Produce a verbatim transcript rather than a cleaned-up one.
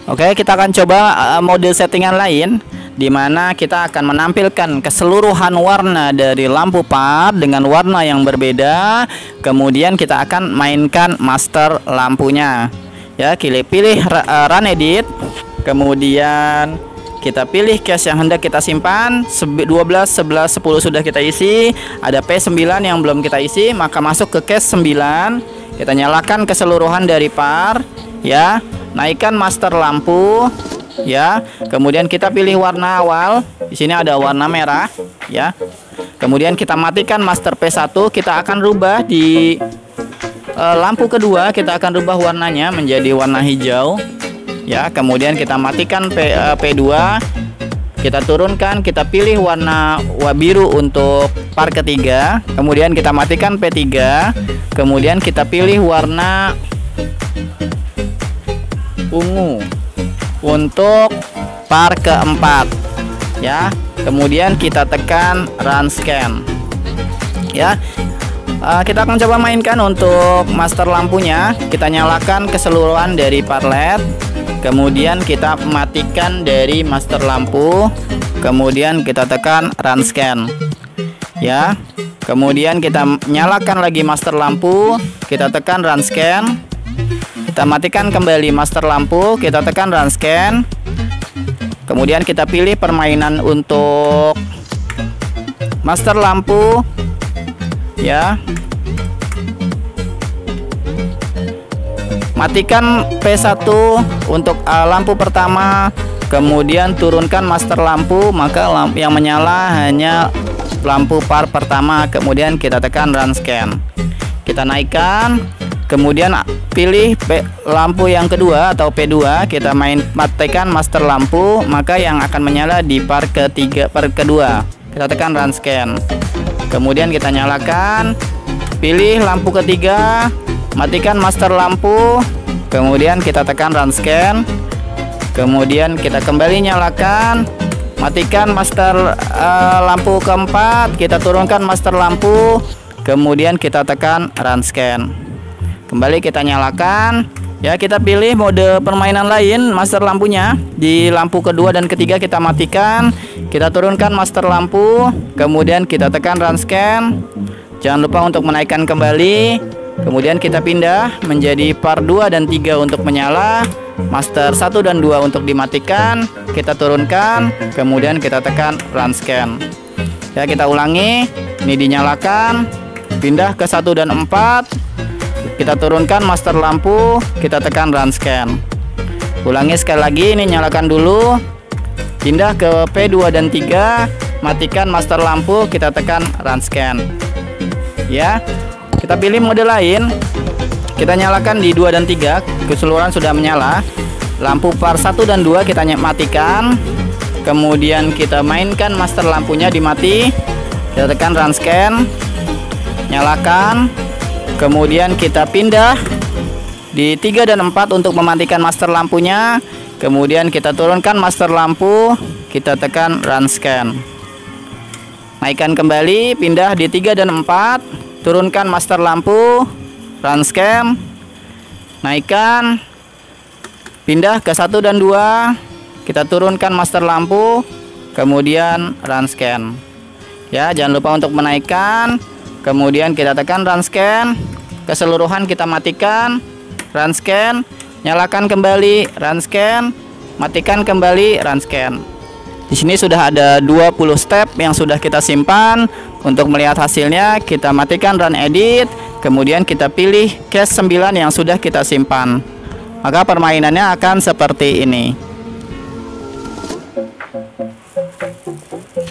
Oke, kita akan coba uh, mode settingan lain, di mana kita akan menampilkan keseluruhan warna dari lampu par dengan warna yang berbeda. Kemudian kita akan mainkan master lampunya. Ya, pilih pilih uh, run edit. Kemudian kita pilih cache yang hendak kita simpan. dua belas, sebelas, sepuluh sudah kita isi. Ada P sembilan yang belum kita isi, maka masuk ke cache sembilan. Kita nyalakan keseluruhan dari par, ya. Naikkan master lampu, ya. Kemudian kita pilih warna awal. Di sini ada warna merah, ya. Kemudian kita matikan master P satu. Kita akan rubah di uh, lampu kedua. Kita akan rubah warnanya menjadi warna hijau, ya. Kemudian kita matikan P, uh, P dua. Kita turunkan. Kita pilih warna biru untuk par ketiga. Kemudian kita matikan P tiga. Kemudian kita pilih warna ungu untuk par keempat, ya. Kemudian kita tekan run scan, ya. Uh, kita akan coba mainkan untuk master lampunya. Kita nyalakan keseluruhan dari par L E D. Kemudian kita matikan dari master lampu. Kemudian kita tekan run scan, ya. Kemudian kita nyalakan lagi master lampu. Kita tekan run scan. Kita matikan kembali master lampu, kita tekan run scan. Kemudian kita pilih permainan untuk master lampu, ya. Matikan P satu untuk uh, lampu pertama. Kemudian turunkan master lampu, maka lampu yang menyala hanya lampu par pertama. Kemudian kita tekan run scan. Kita naikkan. Kemudian pilih P, lampu yang kedua atau P dua. Kita main matikan master lampu, maka yang akan menyala di par ketiga, par kedua. Kita tekan run scan. Kemudian kita nyalakan. Pilih lampu ketiga, matikan master lampu. Kemudian kita tekan run scan. Kemudian kita kembali nyalakan. Matikan master uh, lampu keempat. Kita turunkan master lampu. Kemudian kita tekan run scan. Kembali kita nyalakan, ya. Kita pilih mode permainan lain master lampunya. Di lampu kedua dan ketiga kita matikan. Kita turunkan master lampu. Kemudian kita tekan run scan. Jangan lupa untuk menaikkan kembali. Kemudian kita pindah menjadi par dua dan tiga untuk menyala. Master satu dan dua untuk dimatikan. Kita turunkan. Kemudian kita tekan run scan. Ya, kita ulangi. Ini dinyalakan. Pindah ke satu dan empat. Kita turunkan master lampu, kita tekan run scan. Ulangi sekali lagi, ini nyalakan dulu. Pindah ke P dua dan tiga, matikan master lampu, kita tekan run scan. Ya. Kita pilih mode lain. Kita nyalakan di dua dan tiga, keseluruhan sudah menyala. Lampu par satu dan dua kita matikan. Kemudian kita mainkan master lampunya dimati. Kita tekan run scan. Nyalakan. Kemudian kita pindah di tiga dan empat untuk mematikan master lampunya. Kemudian kita turunkan master lampu, kita tekan run scan. Naikkan kembali, pindah di tiga dan empat, turunkan master lampu, run scan. Naikkan, pindah ke satu dan dua, kita turunkan master lampu, kemudian run scan. Ya, jangan lupa untuk menaikkan. Kemudian kita tekan run scan. Keseluruhan kita matikan. Run scan. Nyalakan kembali. Run scan. Matikan kembali. Run scan. Di sini sudah ada dua puluh step yang sudah kita simpan. Untuk melihat hasilnya, kita matikan run edit. Kemudian kita pilih cache sembilan yang sudah kita simpan. Maka permainannya akan seperti ini.